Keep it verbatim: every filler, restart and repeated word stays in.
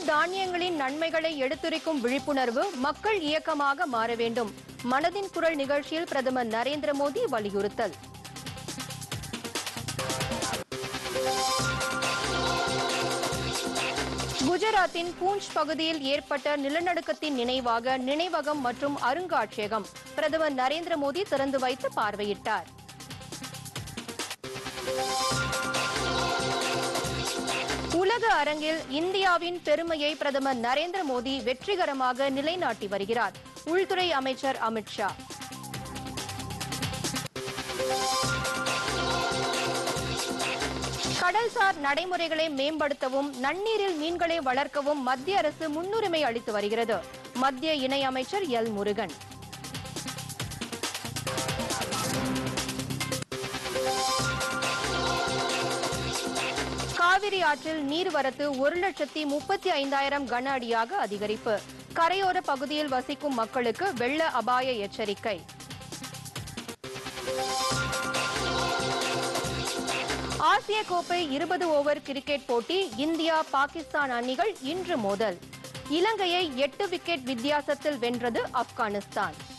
தானியங்களின் நன்மைகளை எடுத்துரைக்கும் விழிப்புணர்வு மக்கள் இயக்கமாக மாற வேண்டும். மனதின் குரல் நிகழ்ச்சியில் பிரதமர் நரேந்திர மோடி வலியுறுத்தல். குஜராத்தின் பூஞ்ச் பகுதியில் ஏற்பட்ட நிலநடுக்கத்தின் நினைவாக நினைவகம் மற்றும் அருங்காட்சியகம் பிரதமர் நரேந்திர மோடி திறந்து வைத்து பார்வையிட்டார். உலக அரங்கில் இந்தியாவின் பெருமையை பிரதமர் நரேந்திர மோடி வெற்றிகரமாக நிலைநாட்டி வருகிறார். உள்துறை அமைச்சர் அமித் ஷா. கடல்சார் நடைமுறைகளை மேம்படுத்தவும் நன்னீரில் மீன்களை வளர்க்கவும் மத்திய அரசு முன்னுரிமை அளித்து வருகிறது. மத்திய இணை அமைச்சர் எல் முருகன். காவிரி ஆற்றில் நீர்வரத்து ஒரு லட்சத்தி முப்பத்தி ஐந்தாயிரம் கன அடியாக அதிகரிப்பு. கரையோர பகுதியில் வசிக்கும் மக்களுக்கு வெள்ள அபாய எச்சரிக்கை. ஆசிய கோப்பை இருபது ஓவர் கிரிக்கெட் போட்டி இந்தியா பாகிஸ்தான் அணிகள் இன்று மோதல். இலங்கையை எட்டு விக்கெட் வித்தியாசத்தில் வென்றது ஆப்கானிஸ்தான்.